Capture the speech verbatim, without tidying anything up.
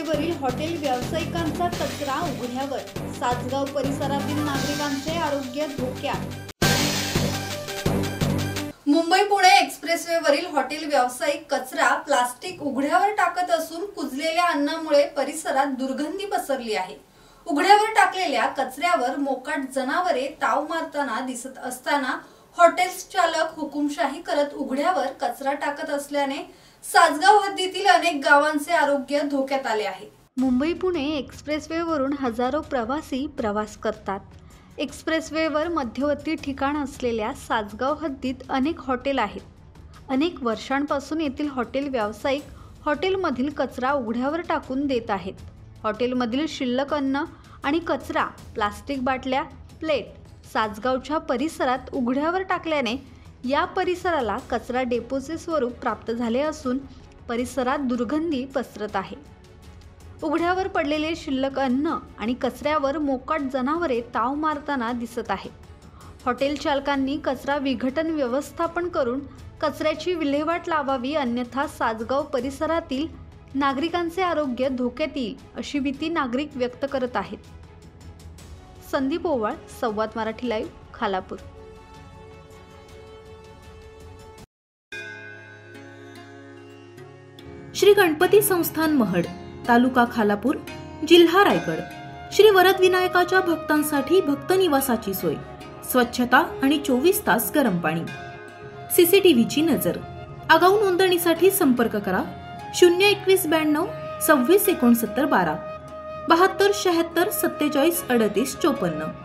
वेवरील hotel व्यावसायिकांचा कचरा उघड्यावर, सासगाव परिसरातील नागरिकांचे आरोग्य धोक्यात। मुंबई पुणे एक्सप्रेसवेवरील हॉटेल व्यावसायिक कचरा प्लास्टिक उघड्यावर टाकत असून कुजलेल्या अन्नामुळे परिसरात दुर्गंधी पसरली आहे। उघड्यावर टाकलेल्या कचऱ्यावर मोकाट जनावरे ताव मारताना दिसत असताना हॉटेल चालक हुकुमशाही करत उघड्यावर कचरा टाकत असल्याने सासगाव हद्दीतील अनेक गावांचे आरोग्य धोक्यात आले आहे। मुंबई पुणे एक्सप्रेसवेवरून हजारो प्रवासी प्रवास करतात। एक्सप्रेसवेवर मध्यवर्ती ठिकाण असलेल्या सासगाव हद्दीत अनेक हॉटेल आहेत। अनेक वर्षांपासून येथील हॉटेल व्यावसायिक हॉटेलमधील कचरा उघड्यावर टाकून देत आहेत। हॉटेलमधील शिल्लक अन्न आणि कचरा, प्लास्टिक बाटल्या, प्लेट सासगावच्या परिसरात उघड्यावर टाकल्याने या परिसराला कचरा डेपोचे स्वरूप प्राप्त झाले असून परिसरात दुर्गंधी पसरत आहे। उघड्यावर पडलेले शिल्लक अन्न आणि कचऱ्यावर मोकाट जनावरे ताव मारताना दिसत आहे। हॉटेल चालकांनी कचरा विघटन व्यवस्थापन करून कचऱ्याची विल्हेवाट लावावी, अन्यथा सासगाव परिसरातील नागरिकांचे आरोग्य धोक्यात येईल अशी भीती नागरिक व्यक्त करत आहेत। संदीप ओवाळ, संवाद मराठी लाईव्ह, खालापूर। श्री गणपती संस्थान महड, तालुका खालापूर, जिल्हा रायगड। श्री वरद विनायकाच्या भक्तांसाठी भक्त निवासाची सोय, स्वच्छता आणि चोवीस तास गरम पाणी, सीसीटीव्हीची नजर। आगाऊ नोंदणीसाठी संपर्क करा शून्य एकवीस ब्याण्णव सव्वीस एकोणसत्तर बारा बहात्तर शहात्तर सत्तेचाळीस अडतीस चोपन्न।